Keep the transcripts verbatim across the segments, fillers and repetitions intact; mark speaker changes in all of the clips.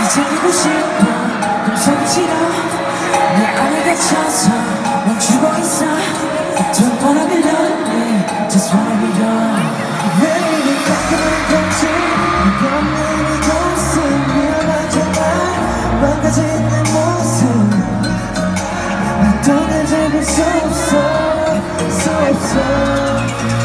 Speaker 1: 챙기고 싶어 꿈속이 싫어 내 안에 갇혀서 멈추고 있어 Don't wanna be lonely Just wanna be young 매일이 가까운 건지 네가 없는 이곳은 위험하잖아 망가진 내 모습 난 또 날 잡을 수 없어 수 없어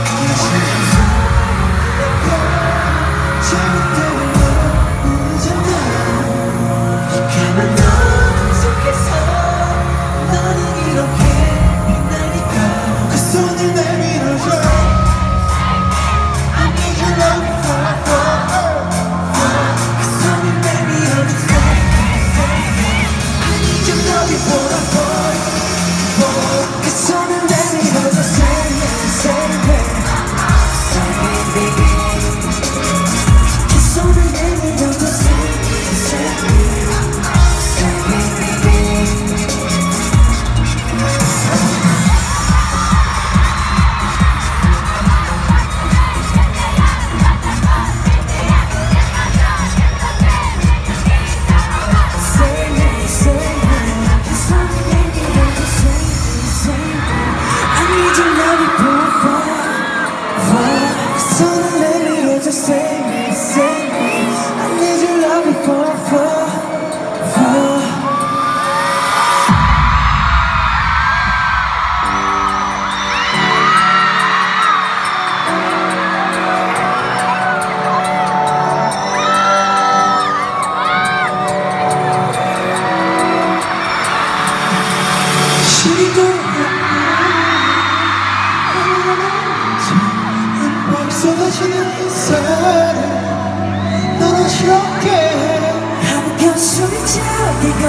Speaker 2: 쏟아지는 사랑 너는 이렇게
Speaker 1: 한편 숨이 차이고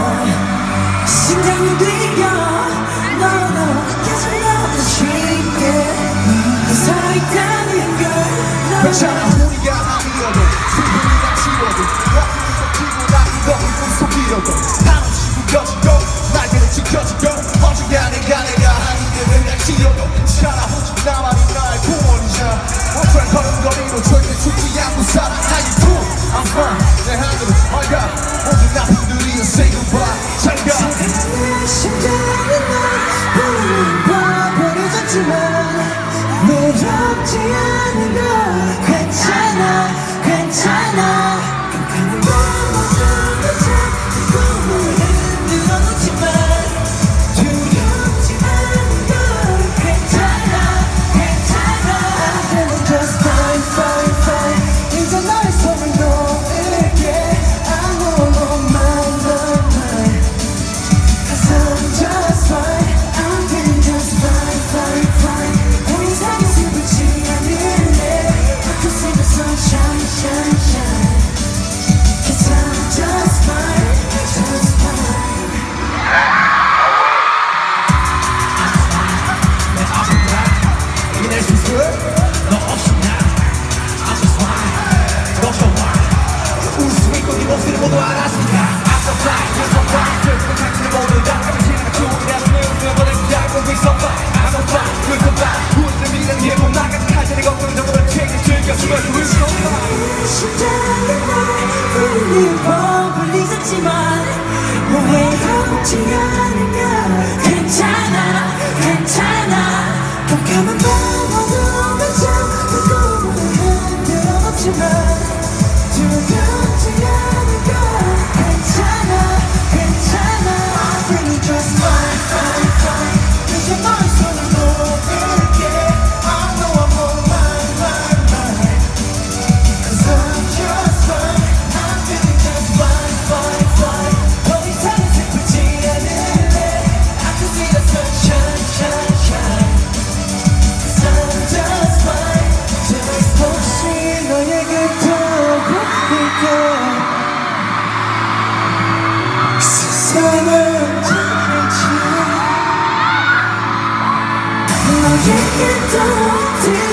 Speaker 1: 심장이 뛰어 너너 계속 너무 쉽게 살아있다는 걸
Speaker 2: 괜찮아 우리가 아니어도 슬픔이 다 지워도 와꾸가 피고 나 이거 꿈속이어도 한없이 구겨지고 날개를 지켜지고 언젠가 내가 내가 아닌데 날 지어도 괜찮아 오직 나만이 나의 구원이자 걸음걸이로 절대 죽지 않고 살아 How you do? I'm fine 내 하늘은 맑아 모든 나쁜들이여 say goodbye 잘가
Speaker 1: 심장은 널 버려졌지만 외롭지 않은 걸 괜찮아 괜찮아 깜깜한 밤마다 자꾸 꿈을 흔들어놓지만 두렵지 않은 걸 괜찮아 괜찮아 I'm feeling just fine fine fine 이제 너의 손을 놓을게 I know on my mind mind Cause I'm just fine I'm feeling just fine fine fine 더 이상 슬프지 않을래 I can see the sunshine shine shine Cause I'm just fine just fine
Speaker 3: 내 아픔과 이겨낼 수 있어 너 없이 난 I'm just fine 너 좋아 웃음 있고 네 목소리 모두 알았으니까 I'm so fine you're so fine 결국은 당신을 모두 다 당신은 좋으냐 눈을 보내지 않고 be so fine I'm so fine you're so fine 웃음 있는 예쁜 나같은 칼질이 걱정적으로 책을 즐겨주면 we're so fine
Speaker 1: 심장은 날 울리고 불리졌지만 뭐 외롭지 않은가 괜찮아 괜찮아 깜깜한 밤마다 자꾸 꿈을 흔들어놓지만 두렵지 않은가 괜찮아 괜찮아 I'm feeling just fine fine fine 이제 너의 손을 놓을게 I know I'm on my my mind Cause I'm just fine I'm feeling just fine fine fine 더 이상은 슬프지 않을래 I can see the sunshine shine shine Cause I'm just fine just 혹시 너에게 더 보일까 세상은 지겠지 너에게 더